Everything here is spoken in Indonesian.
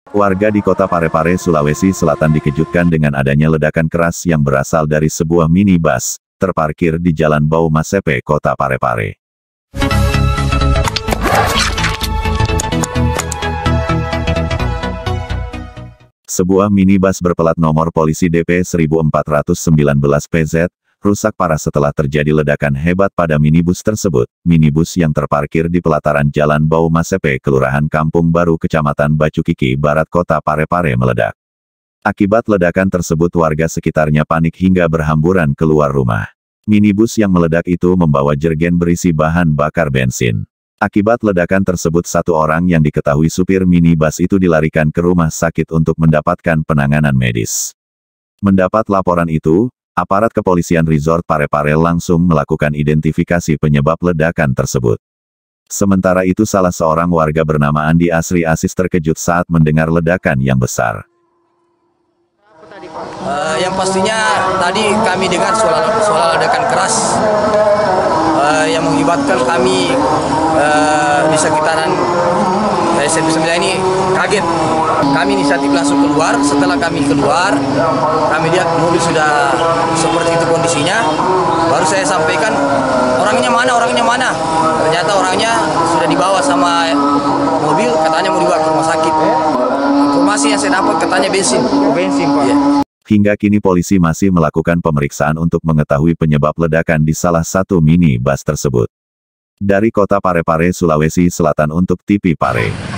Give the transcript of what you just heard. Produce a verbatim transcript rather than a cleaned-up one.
Warga di kota Parepare, Sulawesi Selatan dikejutkan dengan adanya ledakan keras yang berasal dari sebuah minibus, terparkir di Jalan Bau Masepe, kota Parepare. Sebuah minibus berplat nomor polisi D P seribu empat ratus sembilan belas P Z, rusak parah setelah terjadi ledakan hebat pada minibus tersebut. Minibus yang terparkir di pelataran Jalan Bau Masepe, Kelurahan Kampung Baru, Kecamatan Bacukiki Barat, Kota Parepare meledak. Akibat ledakan tersebut warga sekitarnya panik hingga berhamburan keluar rumah. Minibus yang meledak itu membawa jergen berisi bahan bakar bensin. Akibat ledakan tersebut satu orang yang diketahui supir minibus itu dilarikan ke rumah sakit untuk mendapatkan penanganan medis. Mendapat laporan itu, aparat kepolisian Resort Parepare langsung melakukan identifikasi penyebab ledakan tersebut. Sementara itu salah seorang warga bernama Andi Asri Asis terkejut saat mendengar ledakan yang besar. Uh, yang pastinya tadi kami dengar suara, suara ledakan keras uh, yang mengakibatkan kami uh, di sekitaran S M P sembilan ini kaget. Kami inisiatif langsung keluar. Setelah kami keluar, kami lihat mobil sudah seperti itu kondisinya. Baru saya sampaikan, orangnya mana, orangnya mana. Ternyata orangnya sudah dibawa sama mobil, katanya mau dibawa ke rumah sakit. Informasi yang saya dapat katanya bensin. Bensin, Pak. Yeah. Hingga kini polisi masih melakukan pemeriksaan untuk mengetahui penyebab ledakan di salah satu minibus tersebut. Dari kota Parepare, Sulawesi Selatan untuk T V Pare.